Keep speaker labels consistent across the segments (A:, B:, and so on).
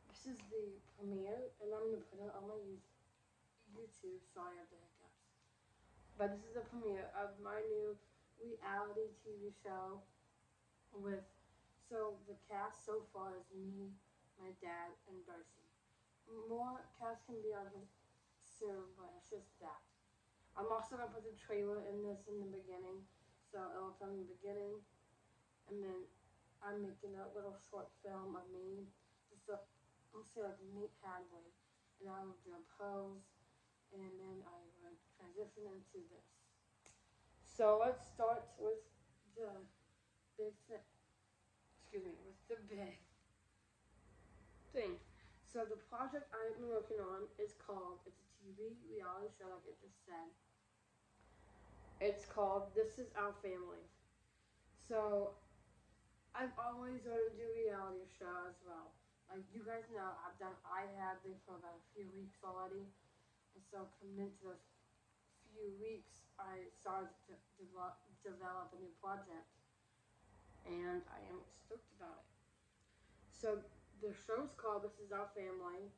A: This is the premiere, and I'm gonna put it on my YouTube. Sorry, I have the hiccups. But this is the premiere of my new reality TV show with. So the cast so far is me, my dad, and Darcy. More cast can be on here soon, but it's just that. I'm also gonna put the trailer in this in the beginning, so it'll come in the beginning, and then I'm making a little short film of me, just a, I'll say like Nate Hadley, and I would do a pose, and then I would transition into this. So let's start with the big thing. Excuse me, with the big thing. So the project I've been working on is called. It's a TV reality show, like it just said. It's called This Is Our Family. So I've always wanted to do a reality show as well. Like you guys know, I have been for about a few weeks already, and so coming into those few weeks, I started to develop a new project, and I am stoked about it. So the show's called This Is Our Family.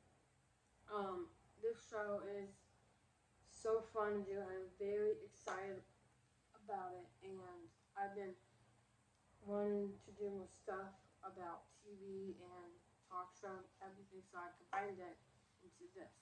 A: This show is so fun to do. I'm very excited about it, and I've been wanting to do more stuff about TV and talk show, everything, so I combined it into this.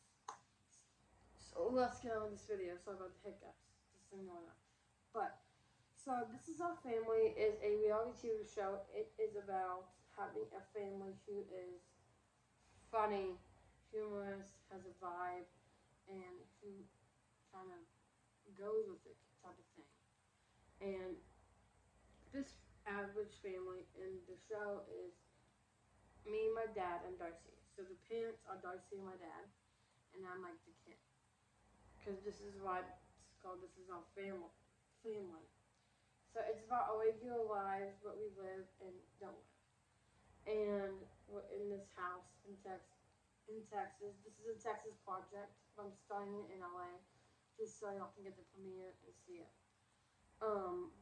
A: So let's get on with this video. Sorry about the hiccups, just ignore that. But so This Is Our Family is a reality TV show. It is about having a family who is funny, humorous, has a vibe, and who kind of goes with it type of thing. And this average family in the show is me, my dad, and Darcy. So the parents are Darcy and my dad, and I'm like the kid. Because this is why it's called This Is Our Family. Family. So it's about our regular lives, what we live and don't live. And we're in this house in Texas. This is a Texas project, but I'm starting it in LA, just so y'all can get the premiere and see it. Um,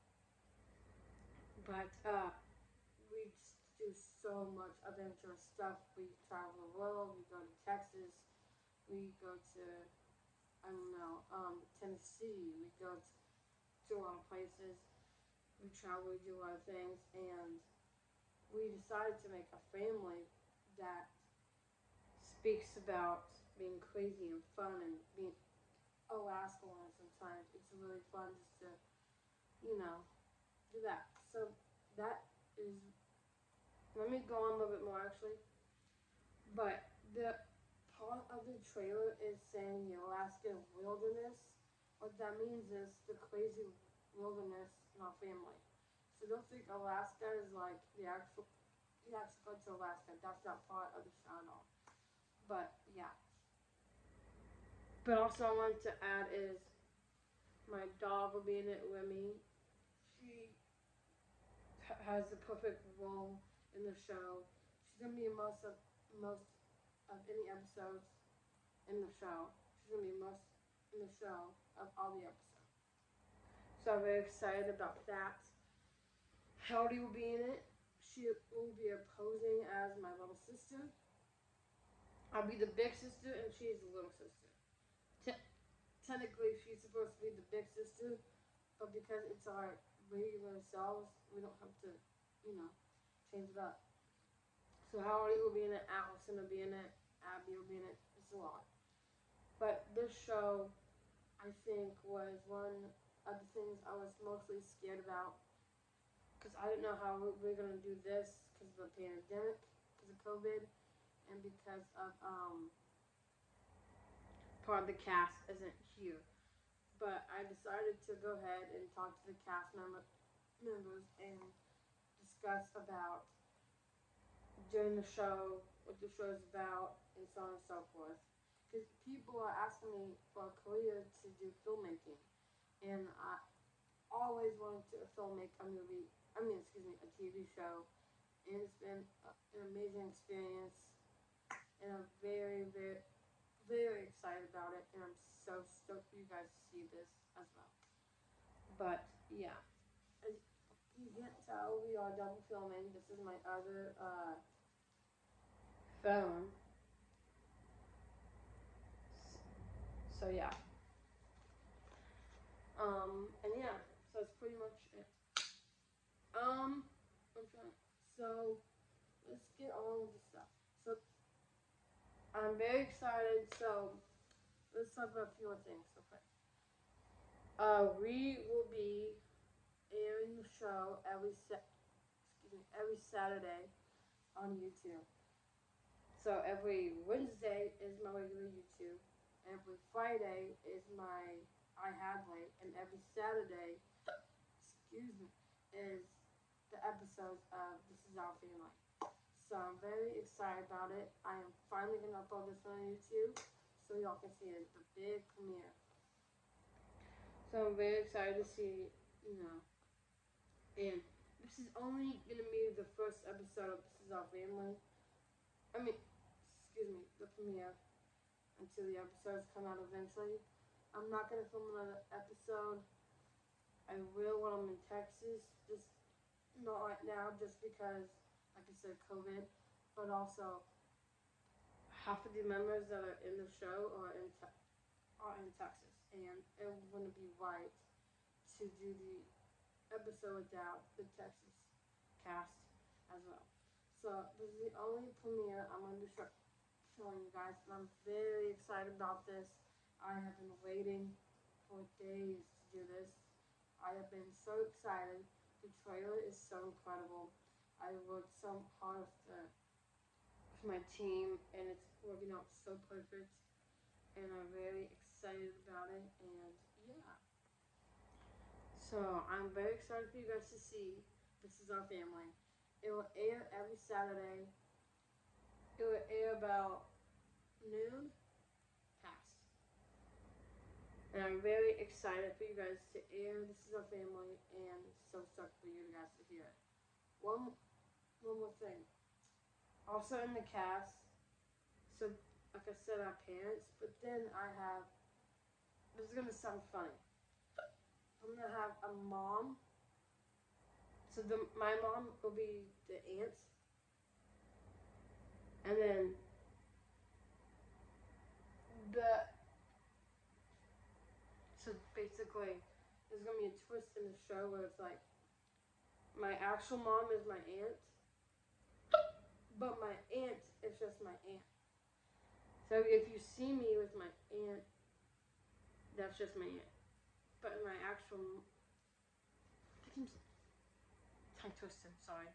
A: but we do so much adventurous stuff. We travel the world. We go to Texas. We go to I don't know Tennessee. We go to a lot of places. We travel. We do a lot of things, and we decided to make a family that speaks about being crazy and fun and being Alaska one sometimes. It's really fun just to, do that. So that is, let me go on a little bit more actually. But the part of the trailer is saying the Alaska wilderness. What that means is the crazy wilderness in our family. So don't think Alaska is like you have to go to Alaska. That's not part of the show at all. But yeah. But also I wanted to add is my dog will be in it with me. She has the perfect role in the show. She's gonna be in most of any episodes in the show. She's gonna be most in the show of all the episodes. So I'm very excited about that. Howdy will be in it. She will be posing as my little sister. I'll be the big sister and she's the little sister. Technically, she's supposed to be the big sister, but because it's our regular selves, we don't have to, change it up. So Howdy will be in it, Allison will be in it, Abby will be in it. It's a lot. But this show, I think, was one of the things I was mostly scared about because I didn't know how we were going to do this because of the pandemic, because of COVID, and because of part of the cast isn't here. But I decided to go ahead and talk to the cast members and discuss about during the show, what the show is about, and so on and so forth. Because people are asking me for a career to do filmmaking, and I always wanted to filmmake a movie. A TV show, and it's been an amazing experience, and I'm very, very, very excited about it, and I'm so stoked for you guys to see this as well. But yeah, as you can't tell, we are double filming. This is my other phone. So yeah. And yeah, so that's pretty much it. Okay. So let's get on with the stuff. So I'm very excited. So let's talk about a few more things real quick. We will be airing the show every Saturday on YouTube. So every Wednesday is my regular YouTube. Every Friday is my I Had Late, and every Saturday, is the episodes of This Is Our Family. So I'm very excited about it. I am finally gonna upload this on YouTube so y'all can see it, the big premiere. So I'm very excited to see, and this is only gonna be the first episode of This Is Our Family. The premiere until the episodes come out eventually. I'm not gonna film another episode. I will when I'm in Texas, just not right now, just because, like I said, COVID, but also half of the members that are in the show are in Texas, and it wouldn't be right to do the episode without the Texas cast as well. So this is the only premiere I'm going to be showing you guys, and I'm very excited about this. I have been waiting for days to do this. I have been so excited. The trailer is so incredible. I worked so hard with my team, and it's working out so perfect. And I'm very excited about it. And yeah, so I'm very excited for you guys to see This Is Our Family. It will air every Saturday. It will air about noon past. And I'm very excited for you guys to air This Is Our Family, and so stoked for you guys to hear it. One more thing. Also in the cast, so like I said, I have parents, but then I have, this is gonna sound funny. I'm gonna have a mom. So my mom will be the aunt, and then so basically, there's gonna be a twist in the show where it's like my actual mom is my aunt, but my aunt is just my aunt. So if you see me with my aunt, that's just my aunt. But my actual, tongue twisted, sorry.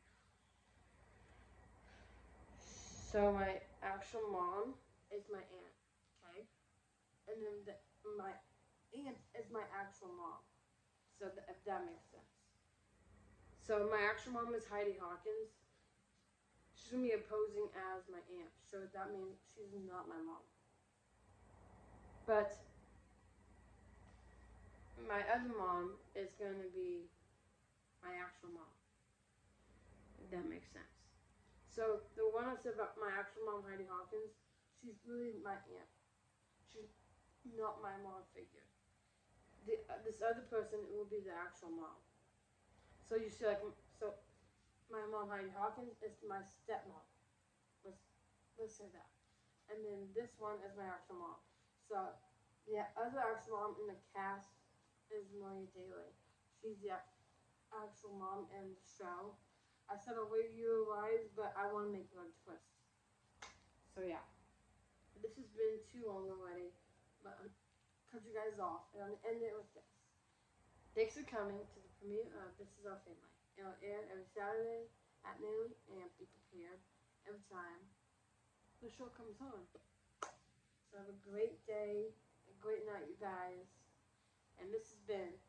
A: So my actual mom is my aunt, okay? And then my aunt is my actual mom. So if that makes sense. So my actual mom is Heidi Hawkins. She's gonna be opposing as my aunt. So that means she's not my mom. But my other mom is gonna be my actual mom. If that makes sense. So the one I said about my actual mom, Heidi Hawkins, she's really my aunt. She's not my mom figure. This other person will be the actual mom. So you see, so my mom, Heidi Hawkins, is my stepmom. Let's say that. And then this one is my actual mom. So the other actual mom in the cast is Maria Daly. She's the actual mom in the show. I said I'll wait you guys, but I want to make it a twist. So yeah, this has been too long already, but I'm cut you guys off, and I'm gonna end it with this. Thanks for coming to the premiere of This Is Our Family. It'll air every Saturday at noon, and be prepared every time the show comes on. So have a great day, a great night, you guys. And this has been